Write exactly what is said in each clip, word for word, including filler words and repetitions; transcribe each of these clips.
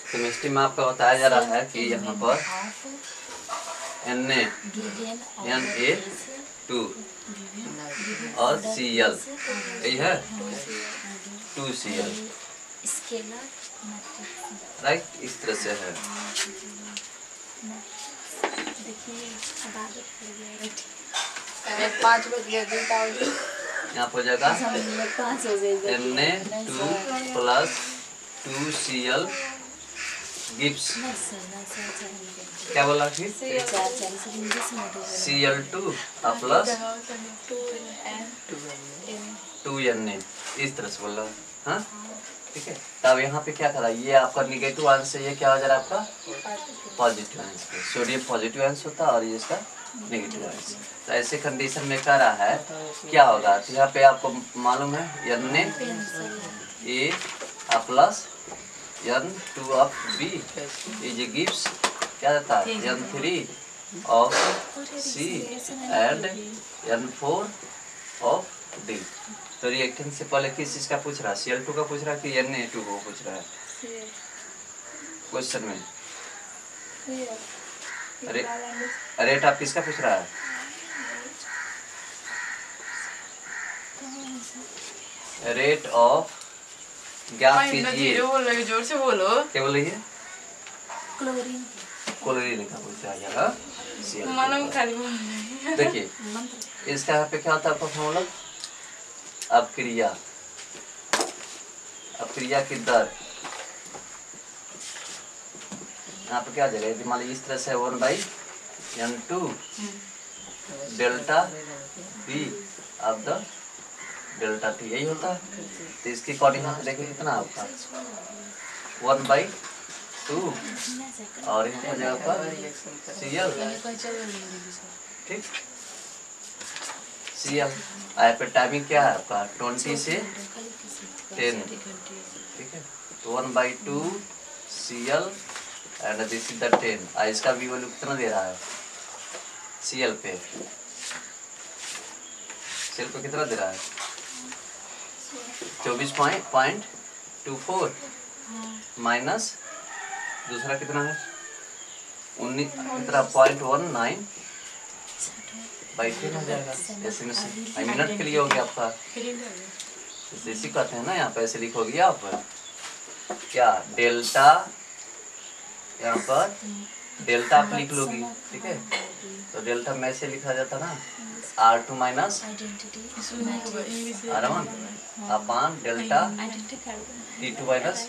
Chemistry में आपको बताया जा रहा है कि यहाँ पर N A N A two और सी एल यही है टू सी एल राइट, इस तरह से है। पाँच बज गया यहाँ पर जाएगा N A two plus two C L gives क्या बोला फिर C L two plus two N A, इस तरह से बोल रहा। हाँ ठीक है, तब यहाँ पे क्या करा, ये आपका निगेटिव आंस है, ये क्या हो जा रहा है आपका positive ions. Sodium positive ions होता है और ये इसका नेगेटिव आंस। तो ऐसे कंडीशन में कह रहा है क्या होगा, तो यहाँ पे आपको मालूम है N A plus N two of B is gives क्या देता है N three of C and N four of D. तो रिएक्टेंट से पहले किस चीज का पूछ रहा है, सी एल टू का पूछ रहा है कि एन ए टू को पूछ रहा है क्वेश्चन में। अरे रेट आप किसका पूछ रहा है, रेट ऑफ गैस कीजिए, जोर से बोलो, क्या बोल रही है, क्लोरीन क्लोरीन का पूछ रहा है। देखिए इसका यहाँ पे क्या होता है आपका फॉर्मूला, अपक्रिया अपक्रिया की दर यहाँ पे क्या जगह, मान लीजिए इस तरह से one by N two delta B of the delta T, यही होता है। तो इसके अकॉर्डिंग यहाँ पे देखिए कितना आपका वन बाई टू और यहाँ पर जगह पर सी एल, ठीक सी एल आई पे टाइमिंग क्या है आपका ट्वेंटी से टेन, ठीक है। तो one by two C L and this is the ten. इसका भी वैल्यू कितना दे रहा है सी एल पे, सी एल पे कितना दे रहा है चौबीस point point two four minus दूसरा कितना है उन्नीस कितना point one nine by ten हो जाएगा। ऐसे में से मिनट के लिए हो गया आपका, इसी कहते हैं ना, यहाँ पे ऐसे लिखोगे आप क्या डेल्टा, यहाँ पर डेल्टा आप लिख लोगी, ठीक है। तो डेल्टा में ऐसे लिखा जाता ना R two minus R one upon delta T two minus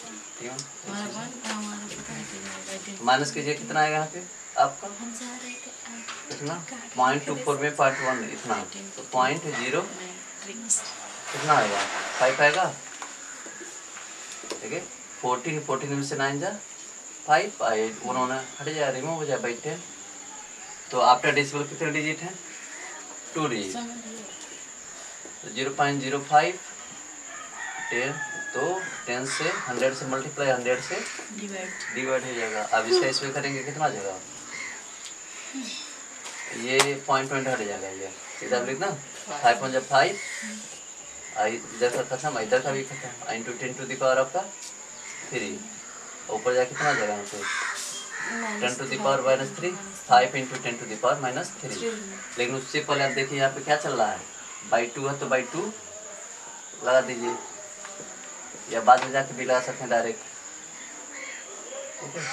minus कीजिए, कितना आएगा यहाँ पे आपका कितना पॉइंट टू फोर में पॉइंट वन इतना, तो पॉइंट जीरो कितना आएगा फाइव आएगा, ठीक है। फोर्टीन फोर्टीन में से नाइन जा फाइव आए, उन्होंने हट जाए रिमूव हो जाए बाई टेन। तो आफ्टर डेसिमल कितने डिजिट हैं, टू डिजिट, तो zero point zero five ten, तो टेन से हंड्रेड से मल्टीप्लाई हंड्रेड से डिवाइड हो जाएगा। अब इसका इसमें करेंगे कितना जाएगा, ये पॉइंट पॉइंट हट जाएगा, ये सीधा लिखना फाइव पॉइंट जब फाइव इधर का खत्म इधर का भी खत्म, into ten to the power आपका थ्री, ऊपर जाके कितना जाएगा यहाँ पे ten to the power minus three, five into ten to the power minus three. लेकिन उससे पहले आप देखिए यहाँ पे क्या चल रहा है, बाई टू है तो बाई टू लगा दीजिए, या बाद में जाके भी लगा सकते हैं डायरेक्ट, ठीक है।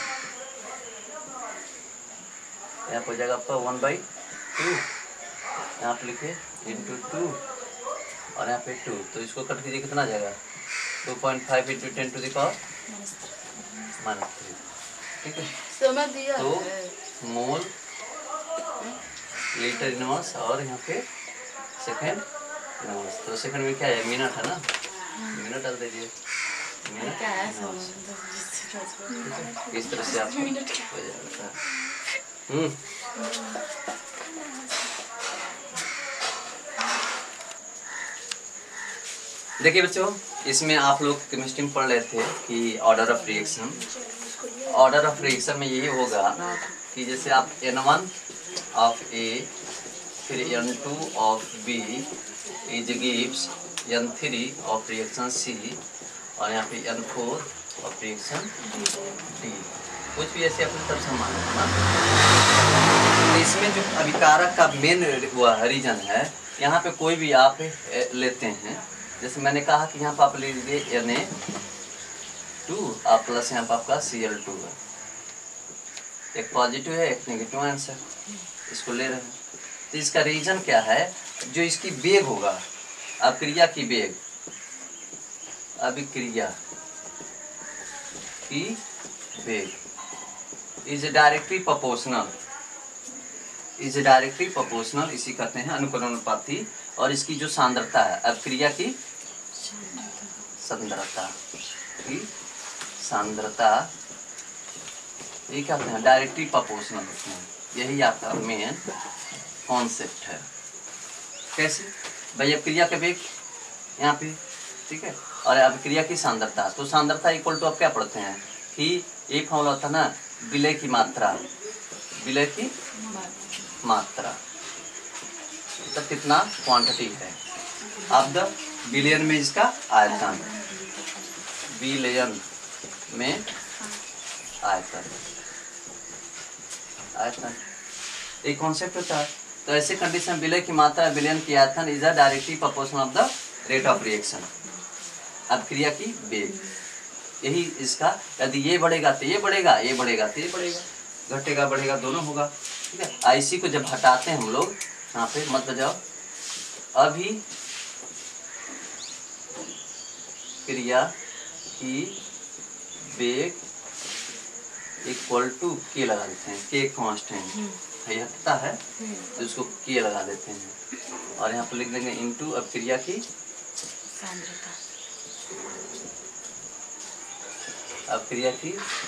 यहाँ पर जाएगा आपका वन बाई टू, यहाँ पे लिखिए इंटू टू और यहाँ पे टू, तो इसको कट कीजिए कितना जाएगा two point five into ten to the power minus three, ठीक है। तो मोल लीटर इनवर्स और यहाँ पे सेकेंड इनवर्स, तो सेकेंड में क्या है मिनट है ना, मिनट डाल दीजिए मिनट इस तरह से आपको हो जाएगा। हम्म देखिए बच्चों, इसमें आप लोग केमिस्ट्री में पढ़ रहे थे कि order of reaction, order of reaction में यही होगा कि जैसे आप एन वन ऑफ ए फिर N two of B is gives N three of reaction C और यहाँ पे N four of reaction D, कुछ भी ऐसे अपनी तरफ से मानना। तो इसमें जो अभिकारक का मेन वो रीजन है, यहाँ पे कोई भी आप लेते हैं, जैसे मैंने कहा कि यहाँ पर आप ले लीजिए एन ए टू और प्लस यहाँ पर आपका सी एल टू है, एक पॉजिटिव है एक नेगेटिव आंसर, इसको ले रहे हैं। तो इसका रीजन क्या है, जो इसकी वेग होगा, अभिक्रिया की वेग, अभिक्रिया की वेग is directly proportional, is directly proportional, इसी कहते हैं अनुक्रमानुपाती। और इसकी जो सांद्रता है, अभिक्रिया की सांद्रता की सांद्रता ये क्या कहते हैं, डायरेक्टली प्रोपोर्शनल होते हैं। यही आपका मेन कॉन्सेप्ट है। कैसे भाई, अभिक्रिया का वेग यहाँ पे, ठीक है, और अभिक्रिया की सांद्रता, तो सांद्रता इक्वल टू आप क्या पढ़ते हैं कि एक फॉर्मूला होता है ना, विलय की मात्रा, विलय की मात्रा, तो कितना क्वांटिटी है, अब द बिलियन में इसका आयतन, बिलियन में आयतन, आयतन एक कॉन्सेप्ट होता है। तो ऐसे कंडीशन विलय की मात्रा बिलियन की आयतन is a directly proportional of the rate of reaction, अभिक्रिया की वेग। यही इसका, यदि ये बढ़ेगा तो ये बढ़ेगा, ये बढ़ेगा तो ये बढ़ेगा, घटेगा बढ़ेगा दोनों होगा, ठीक है। आईसी को जब हटाते हैं हम लोग, यहाँ पे मत बजाओ, अभी क्रिया की वेग इक्वल टू के लगा देते हैं, के कांस्टेंट ये हटता है तो उसको के लगा देते हैं, और यहाँ पर लिख देंगे इनटू अभिक्रिया की सांद्रता, अभिक्रिया की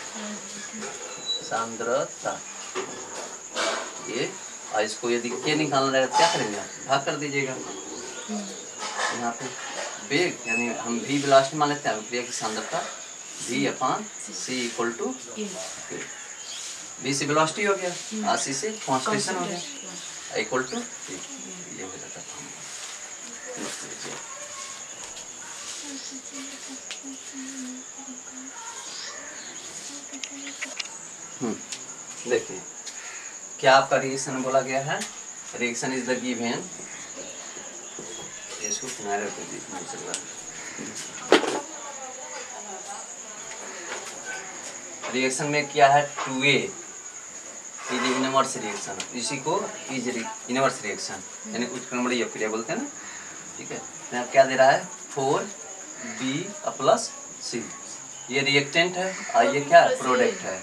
सांद्रता ये। और इसको यदि के निकालना रहेगा तो क्या करेंगे, भाग कर दीजिएगा। यहाँ पे वेग यानी हम भी वेलोसिटी मान लेते हैं, अभिक्रिया की सांद्रता v upon C equal to v से वेलोसिटी हो गया और c से कांस्टेंट हो गया इक्वल टू ये हो जाता है। हम्म देखिए क्या आपका रिएक्शन बोला गया है, रिएक्शन इज द गिवन, इसको किनारे पे देखना चल रहा है। रिएक्शन में क्या है, two A is inverse reaction, इसी को इज इनवर्स रिएक्शन यानी उत्क्रमणीय अभिक्रिया बोलते हैं ना, ठीक है। यहाँ क्या दे रहा है, फोर बी प्लस सी, ये रिएक्टेंट है और ये क्या है, प्रोडक्ट है,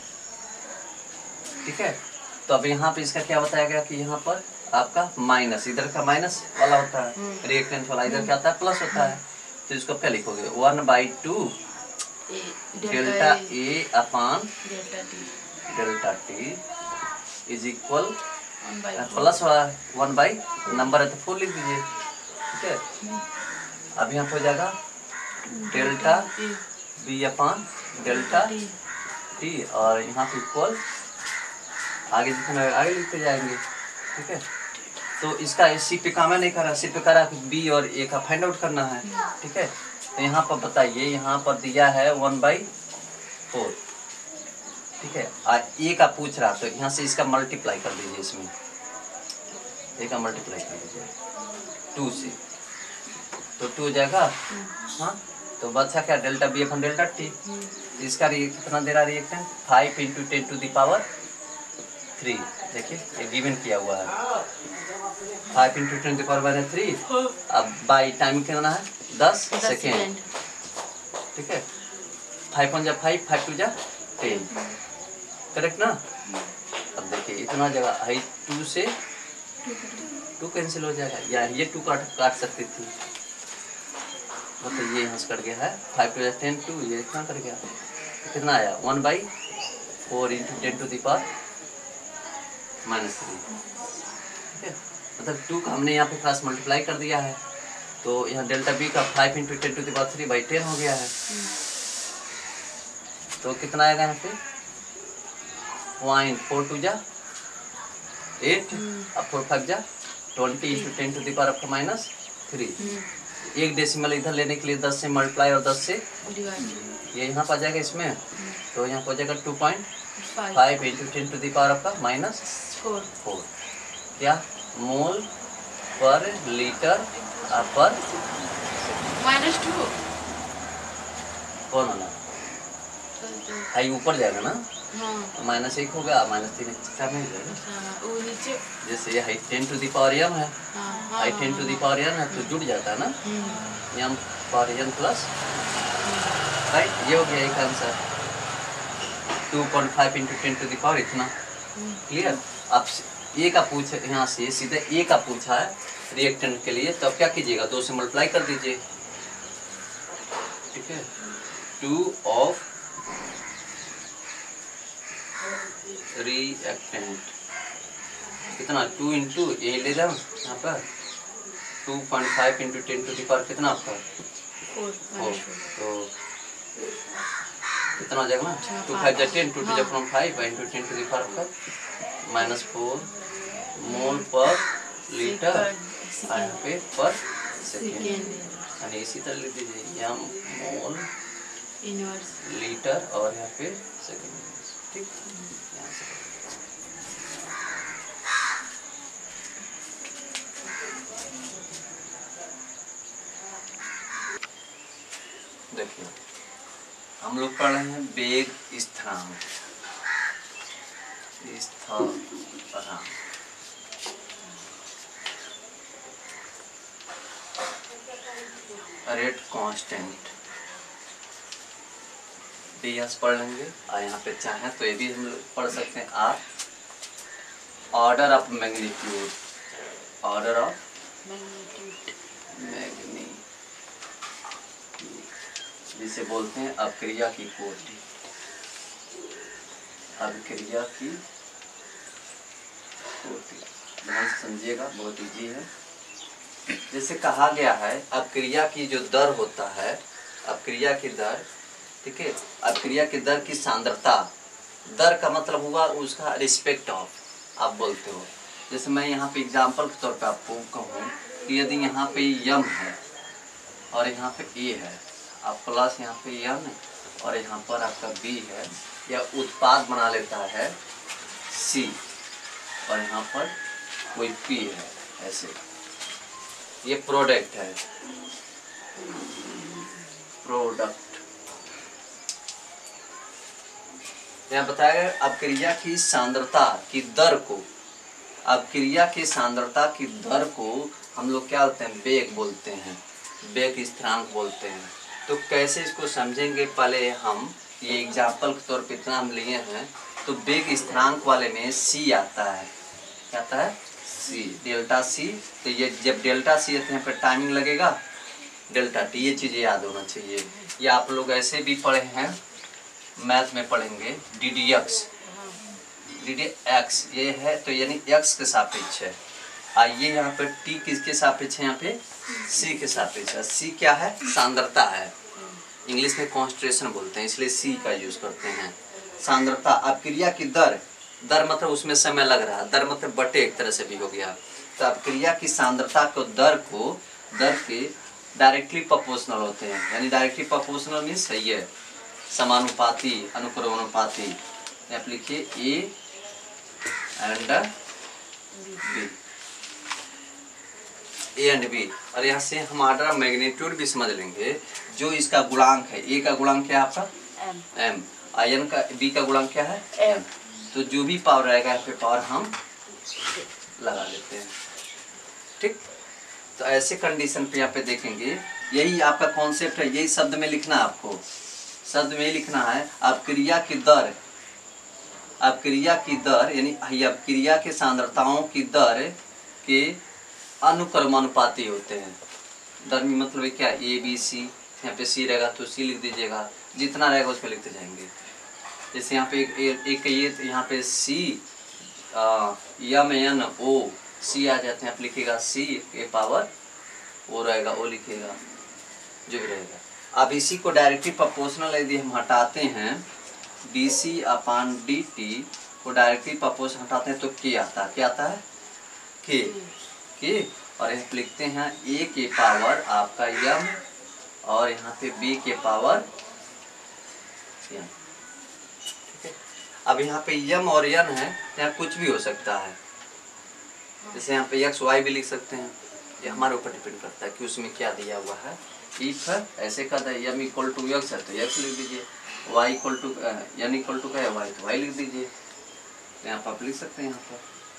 ठीक है। तो अब यहाँ पे इसका क्या बताया गया कि यहाँ पर आपका माइनस, इधर का माइनस वाला होता है रिएक्टेंट वाला, इधर क्या होता है, प्लस होता है। तो इसको क्या लिखोगे, one by two delta A upon delta T is equal plus one by number है तो फोर लिख दीजिए, ठीक है। अब यहाँ पे हो जाएगा delta B upon delta T और यहाँ पे इक्वल आगे जितना आगे लिखते जाएंगे, ठीक है। तो इसका सी पे काम नहीं कर रहा, सी पे कर रहा है बी और ए का फाइंड आउट करना है, ठीक है। तो यहाँ पर बताइए, यहाँ पर दिया है वन बाई फोर, ठीक है, और ए का पूछ रहा, तो यहाँ से इसका मल्टीप्लाई कर दीजिए, इसमें ए का मल्टीप्लाई कर दीजिए टू से, तो टू हो जाएगा, हाँ। तो बचा क्या, delta B upon delta T, इसका कितना दे रहा reactant, five into ten to the power three, देखिए ये गिवन किया हुआ है, five into ten to the power three. अब बाई टाइम कितना है, दस सेकेंड, ठीक है। फाइव वन जा फाइव, फाइव टू जा टेन, करेक्ट ना। अब देखिए इतना जगह है, टू से टू कैंसिल हो जाएगा, या ये टू काट काट सकती थी, मतलब ये यहाँ से कट गया है, फाइव टू जा टेन, टू ये इतना कट गया, कितना आया, one by four into ten to the power minus three, ठीक है। मतलब टू का हमने यहाँ पे क्रॉस मल्टीप्लाई कर दिया है, तो यहाँ डेल्टा बी का five into ten to the power three by ten हो गया है, तो कितना आएगा यहाँ पे, पॉइंट फोर टू जा एट, अब फोर फाइव जा twenty into ten to the power आपका माइनस थ्री, एक डेसिमल इधर लेने के लिए दस से मल्टीप्लाई और दस से डिवाइड। ये यहाँ पर आ जाएगा इसमें, तो यहाँ पर हो जाएगा two point five into ten to the power आपका माइनस फोर फोर क्या मोल पर लीटर पर माइनस टू कौन वाला हाई ऊपर जाएगा ना, हाँ माइनस एक हो गया, माइनस तीन एक्स्ट्रा में जाएगा। हाँ वो नीचे जैसे ये हाई ten to the power M है, हाँ हाई ten to the power N है तो जुड़ जाता है ना, M power N plus, right. ये हो गया एक answer, two point five into ten to the power इतना। क्लियर। अब ए का पूछे यहाँ से सीधे ए का पूछा है रिएक्टेंट के लिए, तो अब क्या कीजिएगा, दो से मल्टीप्लाई कर दीजिए, ठीक है। टू ऑफ रिएक्टेंट कितना, टू इंटू ए ले जाओ यहाँ पर, two point five into ten to the power कितना आपका फोर फोर, तो कितना हो जाएगा ना, टू फाइव जा टेन, टू टू जा from five into ten to the power का माइनस फोर मोल पर लीटर और यहाँ पे पर सेकेंड, यानी इसी तरह लिख दीजिए एम मोल इनवर्स लीटर और यहाँ पे सेकेंड, ठीक। यहाँ से देखिए हम लोग पढ़ रहे हैं वेग स्थिरांक, स्थिरांक रेट कांस्टेंट, ds पढ़ लेंगे और यहाँ पे चाहें तो ये भी हम लोग पढ़ सकते हैं आप, order of magnitude, order of magnitude जिसे बोलते हैं अभिक्रिया की कोटि, अभिक्रिया की कोटि, ध्यान से समझिएगा, बहुत इजी है। जैसे कहा गया है अभिक्रिया की जो दर होता है, अभिक्रिया की दर, ठीक है, अभिक्रिया की दर की सांद्रता, दर का मतलब हुआ उसका रिस्पेक्ट ऑफ, आप बोलते हो। जैसे मैं यहाँ पे एग्जांपल के तौर पे आपको कहूँ कि यदि यहाँ पे यम है और यहाँ पे ए है, आप प्लस यहाँ पे यम और यहाँ पर आपका बी है, या उत्पाद बना लेता है सी और यहाँ पर कोई पी है, ऐसे ये प्रोडक्ट है, प्रोडक्ट। यहाँ बताया गया अभिक्रिया की सांद्रता की दर को, अभिक्रिया की सांद्रता की दर को हम लोग क्या बोलते हैं, वेग बोलते हैं, वेग स्थिरांक बोलते हैं। तो कैसे इसको समझेंगे, पहले हम ये एग्जाम्पल के तौर पे इतना हम लिए हैं, तो वेग स्थिरांक वाले में सी आता है, क्या आता है सी, डेल्टा सी। तो ये जब डेल्टा सी है तो यहाँ पर टाइमिंग लगेगा डेल्टा टी, ये चीज़ें याद होना चाहिए। ये आप लोग ऐसे भी पढ़े हैं, मैथ में पढ़ेंगे D D X, D D X ये है तो यानी एक्स के सापेक्ष है, और ये यहाँ पर टी किसके सापेक्ष है, यहाँ पे सी के सापेक्ष है। सी क्या है, सांद्रता है, इंग्लिश में कॉन्सेंट्रेशन बोलते हैं, इसलिए सी का यूज करते हैं। सांद्रता, अभिक्रिया की दर, दर मतलब उसमें समय लग रहा है, दर मतलब बटे एक तरह से भी हो गया। तो अभिक्रिया की सांद्रता को दर को दर के डायरेक्टली प्रोपोर्शनल होते हैं, यानी डायरेक्टली प्रोपोर्शनल मीन्स सही है, समानुपाती, अनुक्रमानुपाती। आप लिखिए A and B, A and B. और यहाँ से हम ऑर्डर ऑफ मैग्नीट्यूड भी समझ लेंगे, जो इसका गुणांक है, ए का गुणांक क्या है आपका एम, एम, आयन का, बी का गुणांक क्या है एम। तो जो भी पावर रहेगा यहाँ पे पावर हम लगा लेते हैं, ठीक। तो ऐसे कंडीशन पे यहाँ पे देखेंगे, यही आपका कॉन्सेप्ट है, यही शब्द में लिखना है आपको, शब्द में लिखना है अभिक्रिया की दर, अभिक्रिया की दर यानी अभिक्रिया के सांद्रताओं की दर के अनुक्रमानुपाती होते हैं। दर में मतलब क्या, ए बी सी, यहाँ पे सी रहेगा तो सी लिख दीजिएगा, जितना रहेगा उसको लिखते जाएंगे। जैसे यहाँ पे एक एक ये तो यहाँ पे सी एम एन ओ सी आ जाते हैं, आप लिखिएगा सी के पावर ओ रहेगा, ओ लिखिएगा जो भी रहेगा। अब इसी को डायरेक्टली प्रोपोर्शनल यदि हम हटाते हैं, D C upon D T को डायरेक्टली प्रोपोर्शनल हटाते हैं तो के आता है, क्या आता है के के और यहाँ पे लिखते हैं ए के पावर आपका यम और यहाँ पे बी के पावर यम। ठीक है, अब यहाँ पे यम और यन है, यहाँ कुछ भी हो सकता है, जैसे यहाँ पे एक्स वाई भी लिख सकते हैं, ये हमारे ऊपर डिपेंड करता है कि उसमें क्या दिया हुआ है। इफ ऐसे का यम इक्वल टू एक्स है तो एक्स लिख दीजिए, वाई इक्वल टू यन इक्वल टू का है वाई तो वाई लिख दीजिए। यहाँ पर आप लिख सकते हैं, यहाँ पर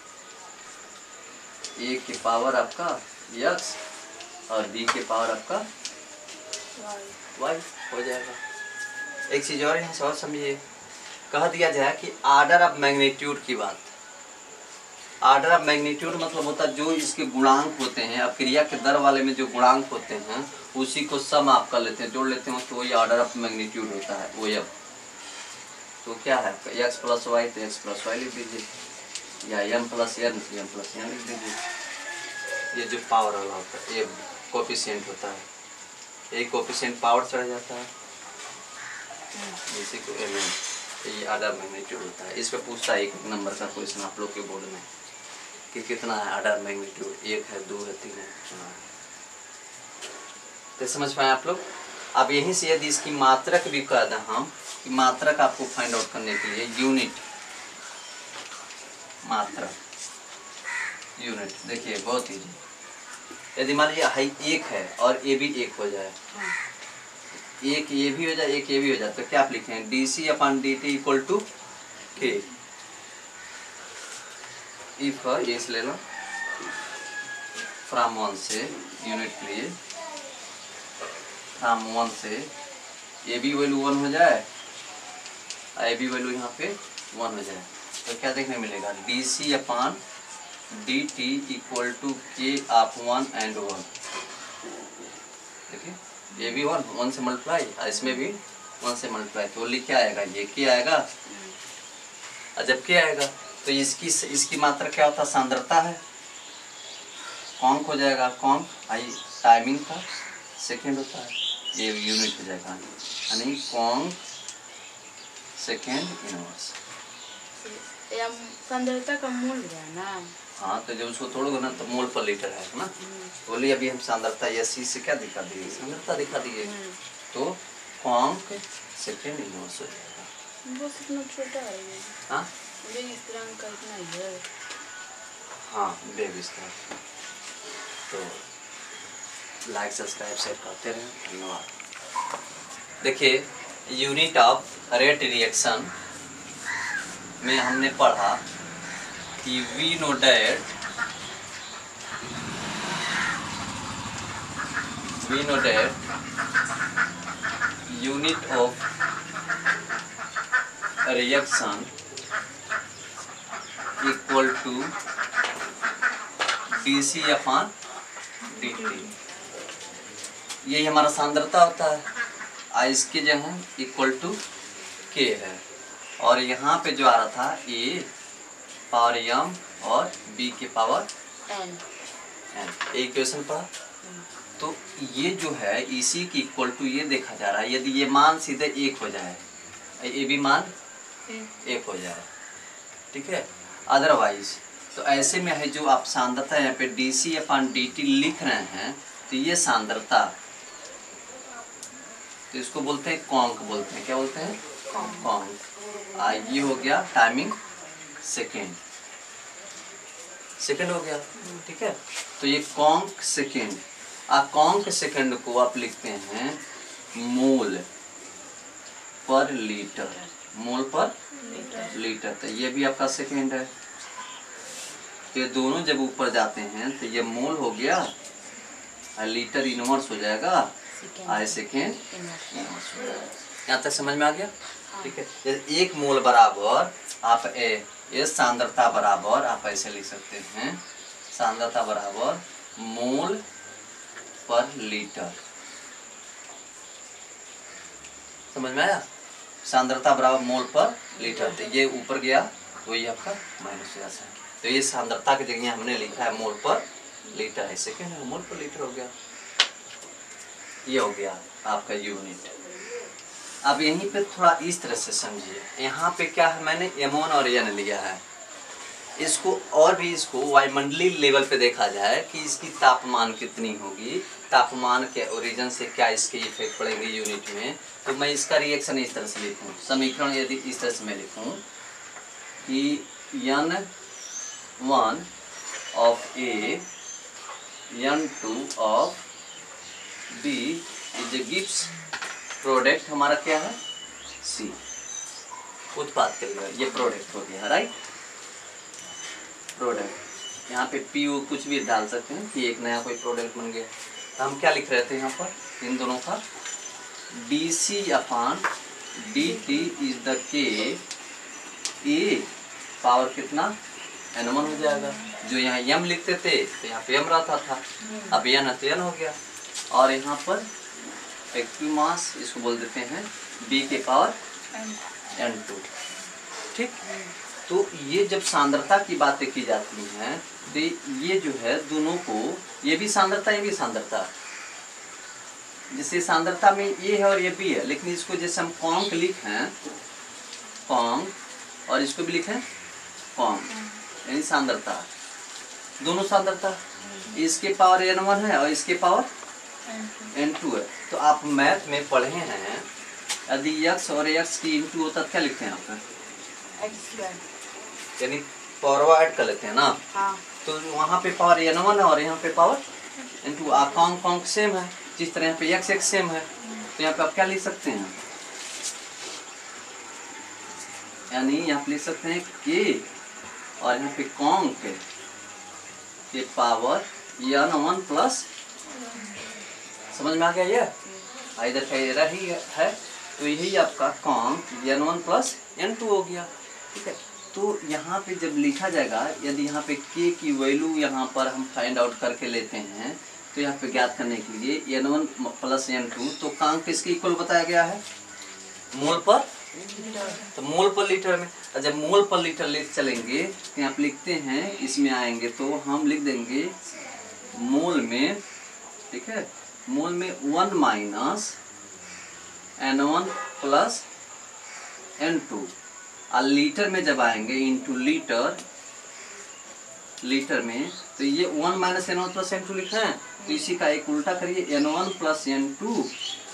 ए के पावर आपका एक्स और बी के पावर आपका वाई हो जाएगा। एक चीज और यहाँ से और समझिए, कह दिया जाए कि आर्डर ऑफ मैग्नीट्यूड की बात। आर्डर ऑफ मैग्नीट्यूड मतलब होता है जो इसके गुणांक होते हैं, अब क्रिया के दर वाले में जो गुणांक होते हैं उसी को सम आप कर लेते हैं, जोड़ लेते हैं, तो वही आर्डर ऑफ मैग्नीट्यूड होता है वो अब। तो क्या है एक्स प्लस वाई तो एक्स प्लस वाई लिख दीजिए, या एम प्लस एन तो एम प्लस एन लिख दीजिए। ये जो पावर वाला होता है ये कोफिशिएंट होता है, ये कोफिशिएंट पावर चढ़ जाता है, इसी को एम एन, ये आर्डर मैग्नीट्यूड होता है। इस पर पूछता है एक नंबर का क्वेश्चन आप लोग के बोर्ड में कि कितना है आर्डर मैग्नीट्यूड, एक है, दो है, तीन है, तो समझ पाए आप लोग। अब यहीं से यदि इसकी मात्रक भी कह दें हम कि मात्रक आपको फाइंड आउट करने के लिए यूनिट, मात्रक यूनिट देखिए बहुत इजी। यदि मान लीजिए हाई एक है और ए भी एक हो जाए, एक ये भी हो जाए एक ये भी हो जाए, तो क्या आप लिखें D C upon D T equal to K. If ये ले लो फ्रॉम वन से यूनिट के लिए, फ्रॉम वन से ए बी वैल्यू वन हो जाए, ए बी वैल्यू यहाँ पे वन हो जाए, तो क्या देखने मिलेगा D C upon D T equal to K of one and one. देखिए ये भी वन वन से मल्टीप्लाई, इसमें भी वन से मल्टीप्लाई, तो लिख क्या आएगा ये क्या आएगा, और जब क्या आएगा तो इसकी इसकी मात्रा क्या होता है सांद्रता है, कॉन्क हो जाएगा, कॉन्क आई टाइमिंग का सेकेंड होता है, ये यूनिट हो जाएगा, यानी कॉन्क सेकेंड इनवर्स। सांद्रता का मूल है ना। हाँ तो जब उसको तोड़ोगे ना तो मोल पर लीटर है ना, बोलिए अभी हम सांद्रता या सी से क्या दिखा दिए, सांद्रता दिखा दिए, तो कॉन्क सेकेंड इनवर्स हो जाएगा। बस इतना छोटा है ये। हाँ ये इस तरह का इतना ही है। हाँ बेबी स्टार। तो लाइक सब्सक्राइब शेयर करते रहें, धन्यवाद। देखिए यूनिट ऑफ रेट रिएक्शन में हमने पढ़ा कि we know that we know that unit of reaction equal to D C upon D T, यही हमारा सांद्रता होता है, और इसके जो है इक्वल टू के है, और यहाँ पे जो आ रहा था ए पावर एम और बी के पावर एन एन, इक्वेशन पढ़ा। तो ये जो है इसी की इक्वल टू ये देखा जा रहा है, यदि ये मान सीधे एक हो जाए, ये भी मान एक हो जाए, ठीक है, अदरवाइज तो ऐसे में है जो आप सांद्रता यहाँ पे D C upon D T लिख रहे हैं, तो ये सांद्रता, तो इसको बोलते हैं कॉन्क, बोलते हैं क्या बोलते हैं कॉन्क। आ ये हो गया टाइमिंग सेकेंड, सेकेंड हो गया, ठीक है, तो ये कॉन्क सेकेंड, आ कॉन्क सेकेंड को आप लिखते हैं मोल पर लीटर, मोल पर लीटर, तो ये भी आपका सेकेंड है, तो ये दोनों जब ऊपर जाते हैं तो ये मोल हो गया, लीटर इनवर्स हो जाएगा, आई सेकेंड इनवर्स हो जाएगा। यहाँ तक समझ में आ गया, ठीक है। एक मोल बराबर आप ए ये सांद्रता बराबर आप ऐसे लिख सकते हैं, सांद्रता बराबर मोल पर लीटर, समझ में आया, सांद्रता बराबर मोल पर लीटर, तो ये ऊपर गया तो ये आपका माइनस हो जाता है, तो ये सांद्रता की जगह हमने लिखा है मोल पर लीटर है, सेकेंड है मोल पर लीटर हो गया, ये हो गया आपका यूनिट। अब यहीं पे थोड़ा इस तरह से समझिए, यहाँ पे क्या है मैंने एम वन और एन लिया है, इसको और भी इसको वायुमंडलीय लेवल पे देखा जाए कि इसकी तापमान कितनी होगी, तापमान के ओरिजिन से क्या इसके इफेक्ट पड़ेंगे यूनिट में, तो मैं इसका रिएक्शन इस तरह से लिखूं, समीकरण यदि इस तरह से मैं लिखूं कि N one of A N two of B is gives product हमारा क्या है सी, उत्पाद के लिए ये प्रोडक्ट हो गया, राइट। प्रोडक्ट यहाँ पे पी ओ कुछ भी डाल सकते हैं कि एक नया कोई प्रोडक्ट बन गया। तो हम क्या लिख रहे थे यहाँ पर इन दोनों का, D C upon D T is the K A power कितना एन वन हो जाएगा, जो यहाँ यम लिखते थे तो यहाँ पे यम रहता था, अब एन है तो एन हो गया, और यहाँ पर एक्टिव मास इसको बोल देते हैं बी के पावर एन टू, ठीक। तो ये जब सांद्रता की बातें की जाती हैं तो ये जो है दोनों को, ये भी सांद्रता ये भी सांद्रता, जैसे सांद्रता में ये है और ये भी है, लेकिन इसको जैसे हम कॉन्क लिखें कॉन्क और इसको भी लिखें कॉन्क, यानी सांद्रता, दोनों सांद्रता, इसके पावर एन वन है और इसके पावर एन टू है। तो आप मैथ में पढ़े हैं यदि x और x की इंटू होता क्या लिखते हैं आप, यानी पावर ऐड कर लेते हैं ना, हाँ। तो वहाँ पे पावर एन वन है और यहाँ पे पावर एन टू, आप कॉन्क कॉन्क सेम है, जिस तरह यहाँ पे x x सेम है, तो यहाँ पे आप क्या लिख सकते हैं, यानी यहाँ पे लिख सकते हैं k और यहाँ पे कॉन्क के पावर एन वन प्लस, समझ में आ गया ये, इधर का रही है, तो यही आपका conc N one plus N two हो गया, ठीक है। तो यहाँ पे जब लिखा जाएगा, यदि यहाँ पे k की वैल्यू यहाँ पर हम फाइंड आउट करके लेते हैं, तो यहाँ पे ज्ञात करने के लिए N one plus N two, तो कॉन्क किसके इक्वल बताया गया है, मोल पर, तो मोल पर लीटर में, जब मोल पर लीटर ले चलेंगे तो यहाँ पे लिखते हैं, इसमें आएंगे तो हम लिख देंगे मोल में, ठीक है, मोल में one minus N one plus N two, और लीटर में जब आएंगे इंटू लीटर, लीटर में तो ये one minus N one plus N two लिखा है, तो इसी का एक उल्टा करिए, N one plus N two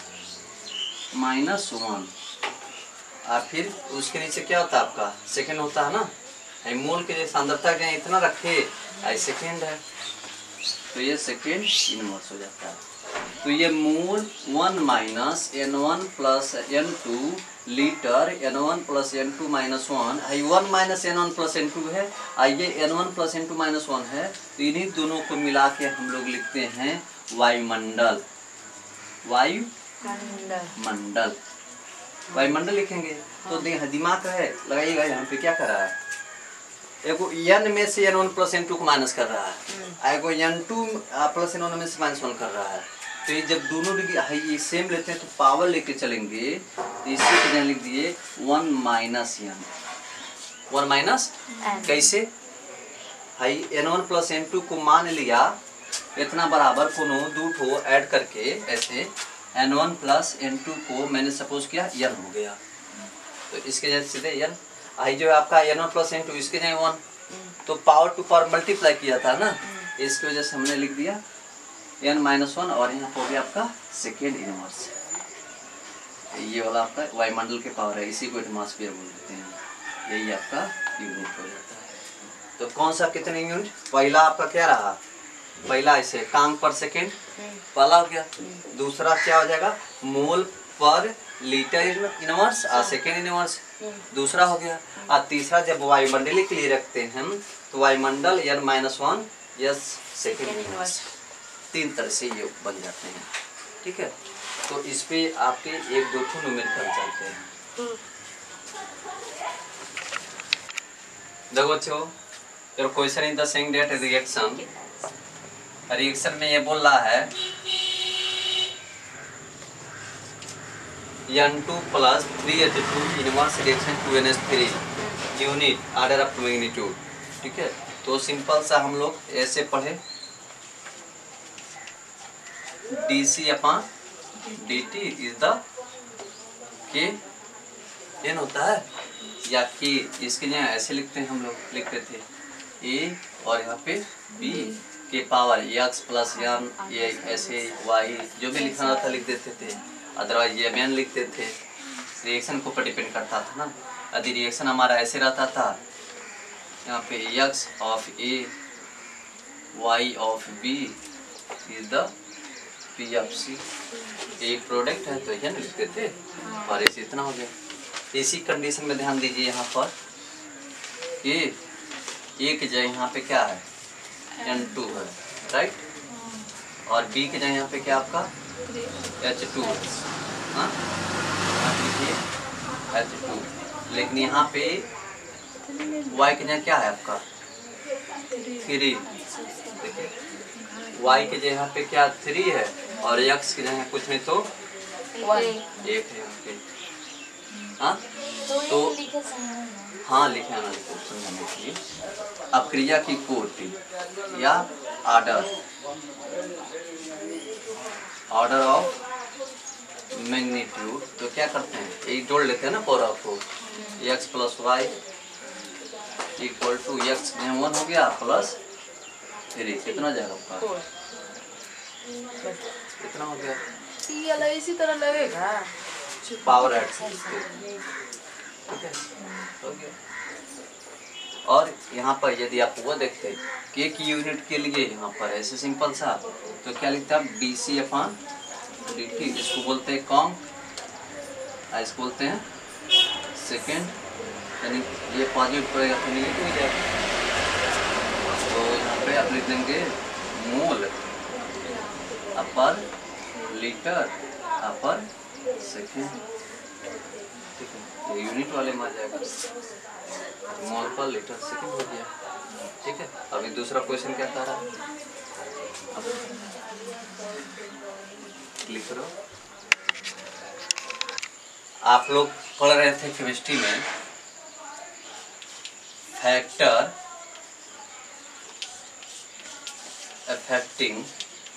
minus one, और फिर उसके नीचे क्या होता है आपका सेकेंड होता है ना, मोल के सांद्रता के इतना रखे आई सेकेंड है, तो ये सेकेंड इनवर्स हो जाता है। तो ये mole one minus N one plus N two litre N one plus N two minus one, I one minus N one plus N two है, आइए N one plus N two minus one है, तो इन्हीं दोनों को मिला के हम लोग लिखते हैं वायुमंडल, वायु मंडल, वायुमंडल लिखेंगे। तो दिमाग है लगाइएगा, यहाँ पे क्या कर रहा है, एगो एन में से N one plus N two को माइनस कर रहा है, एगो N two plus N one में से माइनस वन कर रहा है, तो ये जब दोनों डिग्री सेम लेते हैं तो पावर लेके चलेंगे, तो इसी तरह लिख दिए one minus N, one minus कैसे, हाई N one plus N two को मान लिया इतना बराबर कोनो दो ठो ऐड करके, ऐसे N one plus N two को मैंने सपोज किया एन हो गया, तो इसके जैसे सीधे एन, आई जो है आपका N one plus N two, इसके जगह वन, तो पावर टू पावर मल्टीप्लाई किया था ना, इसकी वजह से हमने लिख दिया एन माइनस वन, और यहाँ पर भी आपका सेकेंड इनवर्स, ये वाला आपका वायुमंडल के पावर है, इसी को एटमॉस्फेयर बोल देते हैं, यही आपका यूनिट हो जाता है। तो कौन सा कितने यूनिट, पहला आपका क्या रहा, पहला ऐसे कांग पर सेकेंड पहला हो गया, दूसरा क्या हो जाएगा मोल पर लीटर इनवर्स और सेकेंड इनवर्स दूसरा हो गया, और तीसरा जब वायुमंडली के लिए रखते हैं हम तो वायुमंडल N minus one yes second inverse, तीन तरह से ये बन जाते हैं, ठीक है। तो इस पे आपके एक दो ठो न्यूमेरिकल चलते हैं। देखो बच्चों, your question in the saying that reaction, reaction में ये बोल रहा है N two plus three H two inverse reaction two N H three unit order of magnitude, ठीक है। तो सिंपल सा हम लोग ऐसे पढ़े, D C upon D T is the K N होता है, या के इसके लिए ऐसे लिखते हैं हम लोग, लिखते थे ए और यहाँ पे बी के पावर एक्स प्लस एम, ये ऐसे वाई जो भी लिखना था लिख देते थे, अदरवाइज ये एम लिखते थे। रिएक्शन के ऊपर डिपेंड करता था ना। यदि रिएक्शन हमारा ऐसे रहता था, यहाँ पे X of A Y of B is the P of C, एक प्रोडक्ट है तो यह लिखते थे और ऐसे इतना हो गया। इसी कंडीशन में ध्यान दीजिए यहाँ पर ए एक जगह यहाँ पे क्या है एन टू है, राइट, और बी की जगह यहाँ पे क्या आपका एच टू है, हाँ लिखिए एच टू, लेकिन यहाँ पे वाई की जगह क्या है आपका थ्री, देखिए वाई के जगह पे क्या थ्री है और एक्स की जगह कुछ नहीं तो एक है यहाँ पे, हाँ तो हाँ लिखे ना लिखे समझाने के लिए। अब क्रिया की कोटि या ऑर्डर, ऑर्डर ऑफ मैग्नीट्यूड, तो क्या करते हैं एक जोड़ लेते हैं ना पावर ऑफ को, X plus Y equal to X one हो गया प्लस थ्री, कितना जाएगा आपका कितना हो गया, इसी तरह लगेगा पावर ऐड ठीक है हो गया। और यहाँ पर यदि आप वो देखते के की यूनिट के लिए यहाँ पर ऐसे सिंपल सा तो क्या लिखता है B C upon D T, इसको बोलते हैं कॉम, इसको बोलते हैं सेकेंड, यानी ये पॉजिटिव पड़ेगा तो निगेटिव हो जाएगा। तो यहाँ पे आप लिख देंगे मोल अपर लीटर अपर सेकेंड, ठीक है ये यूनिट वाले में आ जाएगा, मोल पर लीटर सेकेंड हो गया, ठीक है। अभी दूसरा क्वेश्चन क्या कह रहा है, लिख लो। आप लोग पढ़ रहे थे केमिस्ट्री में factor affecting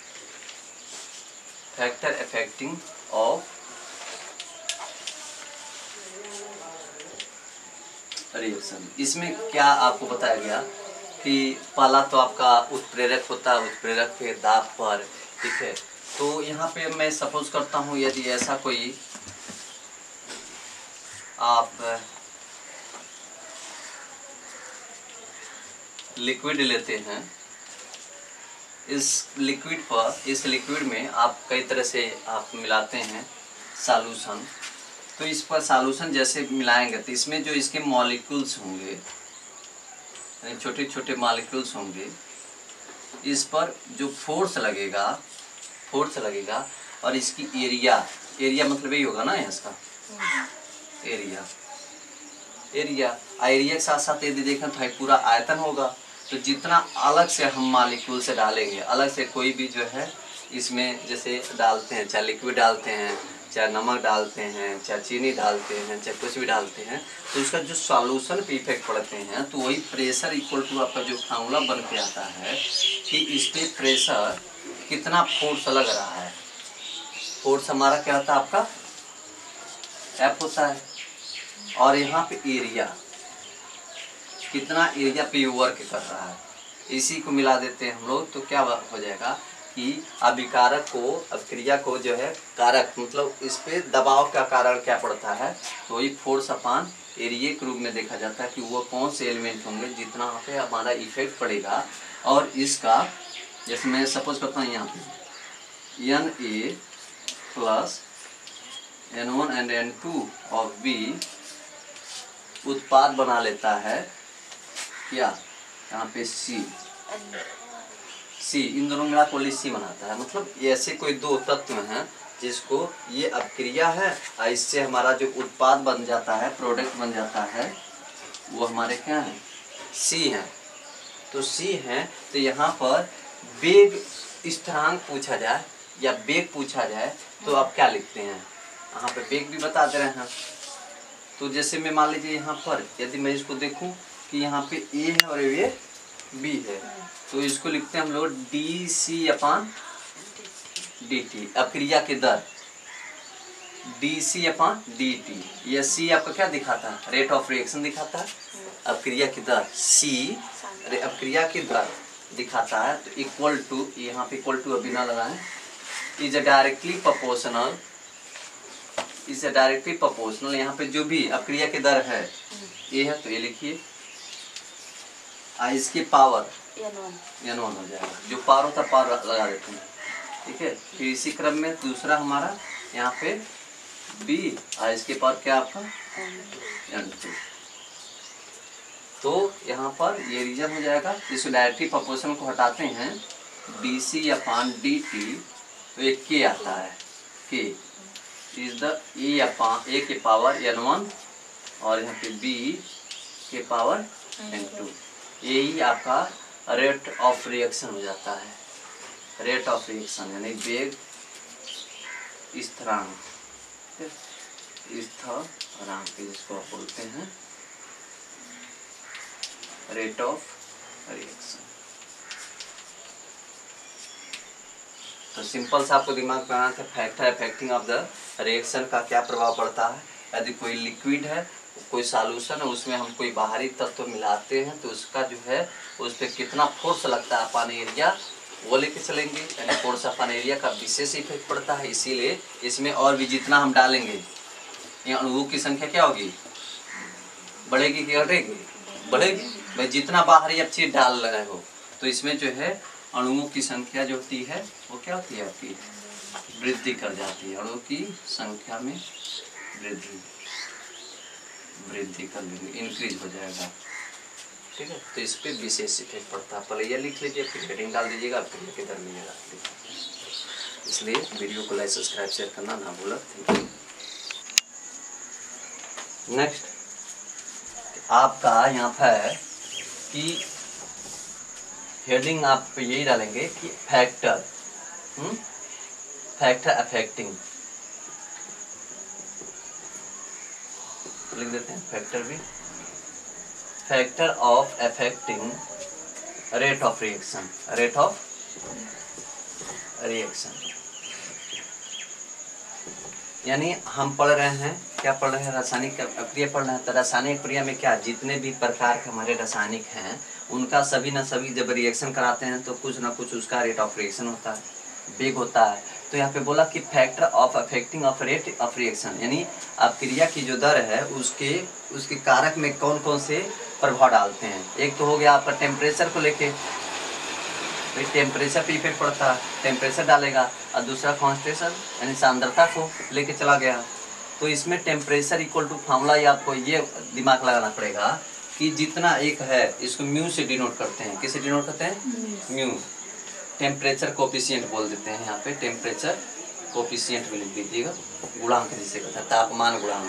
factor affecting of reaction. इसमें क्या आपको बताया गया कि पहला तो आपका उत्प्रेरक होता है, उत्प्रेरक के दाब पर, ठीक है। तो यहाँ पे मैं सपोज करता हूँ यदि ऐसा कोई आप लिक्विड लेते हैं, इस लिक्विड पर इस लिक्विड में आप कई तरह से आप मिलाते हैं सॉल्यूशन, तो इस पर सॉल्यूशन जैसे मिलाएंगे तो इसमें जो इसके मॉलिक्यूल्स होंगे यानी छोटे छोटे मॉलिक्यूल्स होंगे, इस पर जो फोर्स लगेगा फोर्स लगेगा और इसकी एरिया एरिया मतलब यही होगा ना इसका एरिया एरिया एरिया के साथ साथ यदि देखें तो पूरा आयतन होगा। तो जितना अलग से हम मॉलिक्यूल से डालेंगे, अलग से कोई भी जो है इसमें जैसे डालते हैं, चाहे लिक्विड डालते हैं, चाहे नमक डालते हैं, चाहे चीनी डालते हैं, चाहे कुछ भी डालते हैं, तो इसका जो सॉल्यूशन पे इफेक्ट पड़ते हैं तो वही प्रेशर इक्वल टू आपका जो फार्मूला बन के आता है कि इस पे प्रेशर कितना फोर्स लग रहा है। फोर्स हमारा क्या होता है आपका एफ होता है, और यहाँ पे एरिया कितना एरिया पे वर्क कर रहा है, इसी को मिला देते हैं हम लोग। तो क्या हो जाएगा कि अभिकारक को अभिक्रिया को जो है कारक मतलब इस पे दबाव का कारण क्या पड़ता है, तो वही फोर्स अपान एरिया के रूप में देखा जाता है कि वो कौन से एलिमेंट होंगे जितना वहाँ पे हमारा इफेक्ट पड़ेगा। और इसका जैसे मैं सपोज करता हूँ यहाँ पे N A plus N one and N two of B उत्पाद बना लेता है क्या यहाँ पे सी सी इन दोनों मिला को सी बनाता है। मतलब ऐसे कोई दो तत्व हैं जिसको ये अपक्रिया है और इससे हमारा जो उत्पाद बन जाता है प्रोडक्ट बन जाता है वो हमारे क्या है सी हैं। तो सी हैं तो यहाँ पर वेग स्थिरांक पूछा जाए या वेग पूछा जाए तो आप क्या लिखते हैं, यहाँ पे वेग भी बता दे रहे हैं। तो जैसे मैं मान लीजिए यहाँ पर यदि मैं इसको देखूं कि यहाँ पे ए है और ये बी है, तो इसको लिखते हैं हम लोग D C upon D T, अपक्रिया की दर D C upon D T. यह सी आपका क्या दिखाता है रेट ऑफ रिएक्शन दिखाता है, अपक्रिया की दर सी अपक्रिया की दर दिखाता है, तो इक्वल टू, यहाँ पे इक्वल टू अभी ना लगाएं, is directly proportional, is directly proportional, यहाँ पे जो भी अपक्रिया की दर है ये है, तो ये लिखिए इसकी पावर एन वन हो जाएगा, जो पावर होता है पावर लगा देते हैं, ठीक है। फिर इसी क्रम में दूसरा हमारा यहाँ पे बी और इसके पावर क्या आपका एन टू, तो यहाँ पर ये रीजन हो जाएगा। इस डायरेक्टली प्रोपोर्शनल को हटाते हैं, D C upon D T, तो एक के आता है, के इज द ए अपान ए के पावर एन वन और यहाँ पे बी के पावर एन टू, यही आपका रेट ऑफ रिएक्शन हो जाता है। रेट ऑफ रिएक्शन यानी वेग स्थिरांक, स्थिरांक जिसको आप बोलते हैं रेट ऑफ रिएक्शन। तो सिंपल सा आपको दिमाग में आना था, factor affecting of the reaction का क्या प्रभाव पड़ता है। यदि कोई लिक्विड है, कोई सॉल्यूशन है, उसमें हम कोई बाहरी तत्व मिलाते हैं तो उसका जो है उस पर कितना फोर्स लगता है अपॉन एरिया, वो लेके चलेंगे। यानी फोर्स अपॉन एरिया का विशेष इफेक्ट पड़ता है, इसीलिए इसमें और भी जितना हम डालेंगे ये अणुओं की संख्या क्या होगी, बढ़ेगी कि घटेगी, बढ़ेगी। भाई जितना बाहरी आप चीज डाल रहे हो तो इसमें जो है अणुओं की संख्या जो होती है वो क्या होती है आपकी वृद्धि कर जाती है, अणुओं की संख्या में वृद्धि वृद्धि कर लेंगे, इंक्रीज हो जाएगा, ठीक है। तो इस पे विशेष इफेक्ट पड़ता है। पहले ये लिख लीजिए, फिर हेडिंग डाल दीजिएगा, फिर ये किधर लीजिएगा। इसलिए वीडियो को लाइक सब्सक्राइब शेयर करना ना भूलें। Thank you. नेक्स्ट आपका यहाँ पर है कि हेडिंग आप यही डालेंगे कि फैक्टर फैक्टर अफेक्टिंग लिख देते हैं, फैक्टर भी factor of affecting rate of reaction, rate of reaction. यानी हम पढ़ रहे हैं, क्या पढ़ रहे हैं, रासायनिक प्रक्रिया पढ़ रहे हैं। तो रासायनिक प्रक्रिया में क्या जितने भी प्रकार के हमारे रासायनिक हैं उनका सभी न सभी जब रिएक्शन कराते हैं तो कुछ ना कुछ उसका रेट ऑफ रिएक्शन होता है, वेग होता है। तो यहाँ पे बोला कि factor of affecting of rate of reaction, यानी अपक्रिया की जो दर है उसके उसके कारक में कौन कौन से प्रभाव डालते हैं। एक तो हो गया आपका टेम्परेचर को लेके, भाई टेम्परेचर पे इफेक्ट पड़ता है, टेम्परेचर डालेगा। और दूसरा कॉन्सेंट्रेशन यानी सांद्रता को लेके चला गया। तो इसमें टेम्परेचर इक्वल टू फार्मूला या आपको ये दिमाग लगाना पड़ेगा कि जितना एक है इसको म्यू से डिनोट करते हैं। किसे डिनोट करते हैं, म्यू। टेम्परेचर कोफिशिएंट बोल देते हैं यहाँ पे, टेम्परेचर कोफिशिएंट भी लिख दीजिएगा, गुणांक जिसे कहते हैं, तापमान गुणांक,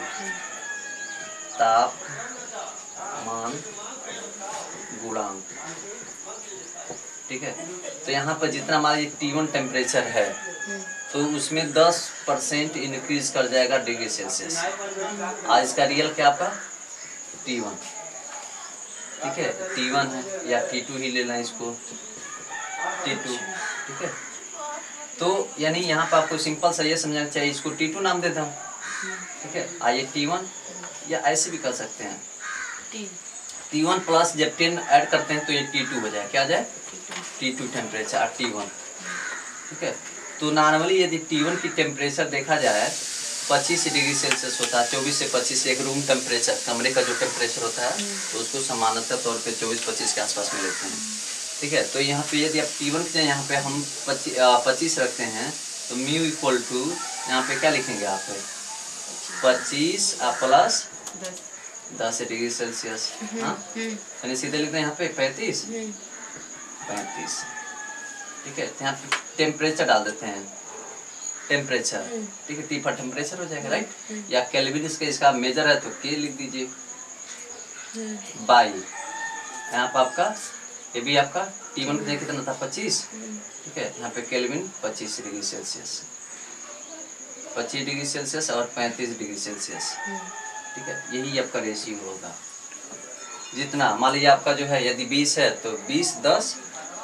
तापमान गुणांक, ठीक है। तो यहाँ पर जितना हमारा ये टी वन टेम्परेचर है तो उसमें दस परसेंट इंक्रीज कर जाएगा डिग्री सेल्सियस। आज इसका रियल क्या आपका टी वन, ठीक है, टी वन है या टी टू ही ले लें इसको, टी टू, ठीक है। तो यानी यहाँ पर आपको सिंपल सा ये समझना चाहिए, इसको टी टू नाम देता हूँ, ठीक है। आइए टी वन या ऐसे भी कर सकते हैं, टी वन प्लस जब टेन ऐड करते हैं तो ये टी टू हो जाए, क्या जाए T two temperature T one, ठीक है। तो नॉर्मली यदि टी वन की टेम्परेचर देखा जाए पच्चीस डिग्री सेल्सियस होता है, चौबीस से पच्चीस एक रूम टेम्परेचर, कमरे का जो टेम्परेचर होता है तो उसको समानांतर तौर पे चौबीस पच्चीस के आसपास में लेते हैं, ठीक है। तो यहाँ पे यदि आप टी वन के यहाँ पे हम पच्चीस पच्चीस रखते हैं तो म्यू इक्वल टू यहाँ पे क्या लिखेंगे आप, पच्चीस प्लस दस डिग्री सेल्सियस, हाँ, यानी सीधे लिखते हैं यहाँ पे पैंतीस पैंतीस, ठीक है। यहाँ पे टेम्परेचर डाल देते हैं, टेम्परेचर, ठीक है, टी पर टेम्परेचर हो जाएगा, राइट। या केल्विन इसका इसका मेजर है तो के लिख दीजिए बाई, यहाँ पर आपका ये भी आपका टी वन का कितना था पच्चीस, ठीक है। यहाँ पे केल्विन पच्चीस डिग्री सेल्सियस, पच्चीस डिग्री सेल्सियस और पैंतीस डिग्री सेल्सियस, ठीक है। यही आपका रेशियो होगा। जितना मान लीजिए आपका जो है यदि बीस है तो बीस दस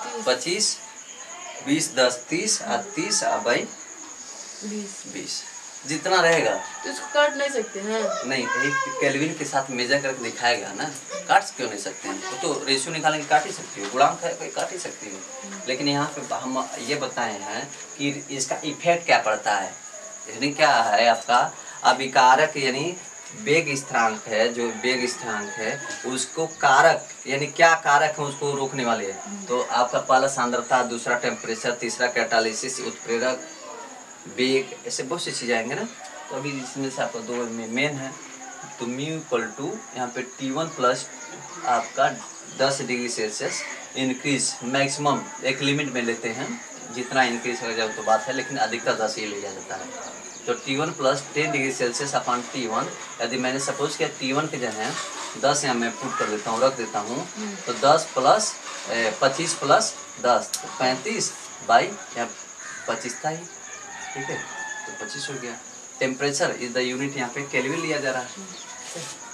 पच्चीस, बीस दस तीस और तीस बाई बीस, जितना रहेगा तो इसको काट नहीं सकते हैं? नहीं, एक केल्विन के साथ मेजर करके दिखाया गया ना, काट क्यों नहीं सकते हैं? वो तो रेशियो निकालेंगे, काट ही सकती हो, गुणांक है कोई काट ही सकती हो। लेकिन यहाँ पे हम ये बताए हैं कि इसका इफेक्ट क्या पड़ता है, यानी क्या है आपका अभिकारक, यानी वेग स्थिरांक है, जो वेग स्थिरांक है उसको कारक, यानी क्या कारक है उसको रोकने वाले है। तो आपका पहला सांद्रता, दूसरा टेम्परेचर, तीसरा कैटालिसिस, उत्प्रेरक, वेग, ऐसे बहुत सी चीज़ें आएंगे ना। तो अभी इसमें से आपका दो में मेन है। तो म्यू इक्वल टू यहाँ पे टी वन प्लस आपका दस डिग्री सेल्सियस इंक्रीज, मैक्सिमम एक लिमिट में लेते हैं, जितना इंक्रीज हो जाए तो बात है, लेकिन अधिकतर दस ही लिया जाता है। तो T one plus ten degree Celsius upon T one, यदि मैंने सपोज किया टी वन के जगह दस यहाँ मैं पुट कर देता हूँ, रख देता हूँ, तो दस प्लस पच्चीस प्लस दस तो पैंतीस बाई यहाँ पच्चीस था ही, ठीक है, तो पच्चीस हो गया। टेम्परेचर इज द यूनिट, यहाँ पे केल्विन लिया जा रहा है।